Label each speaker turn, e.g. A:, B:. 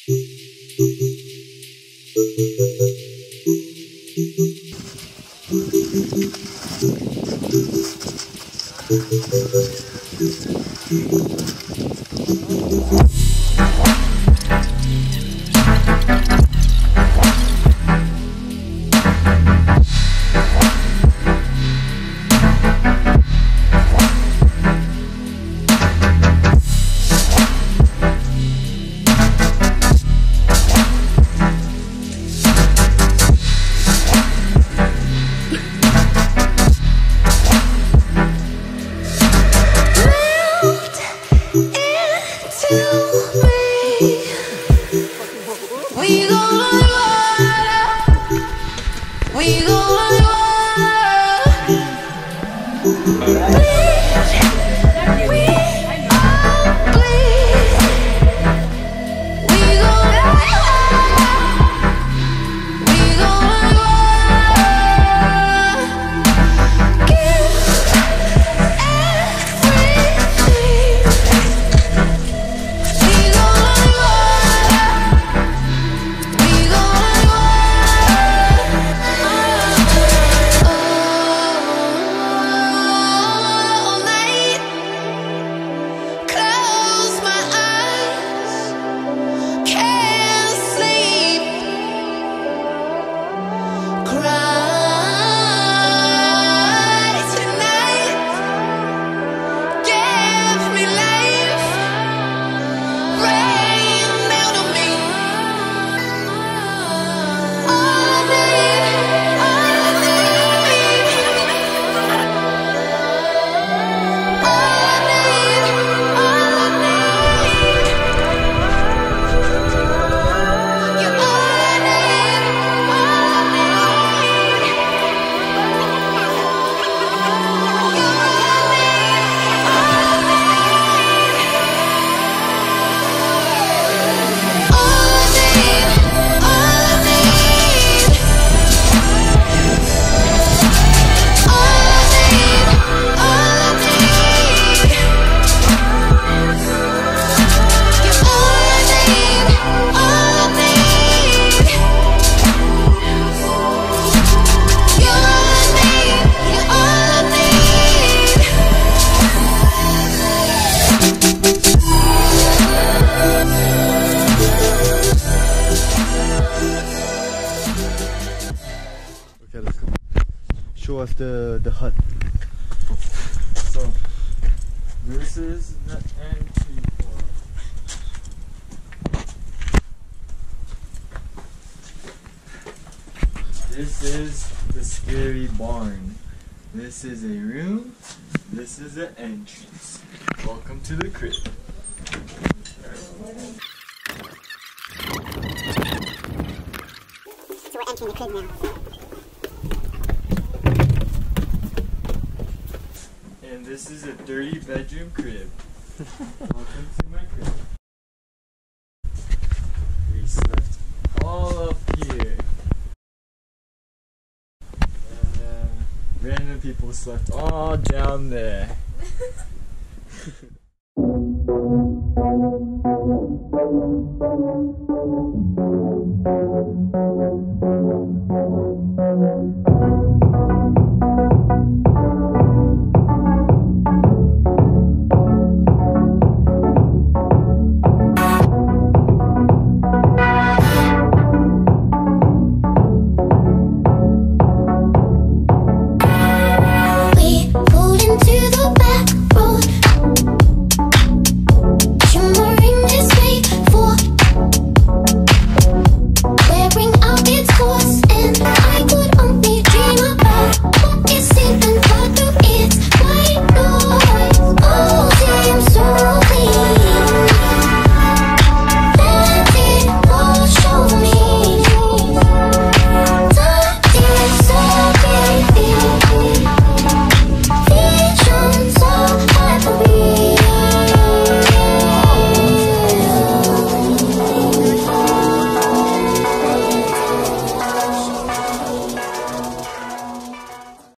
A: Show us the hut.
B: So this is the entry point. This is the scary barn. This is a room. This is an entrance. Welcome to the crib.
C: So we're entering the crib now.
B: And this is a 30-bedroom crib. Welcome to my crib. We slept all up here. And random people slept all down there.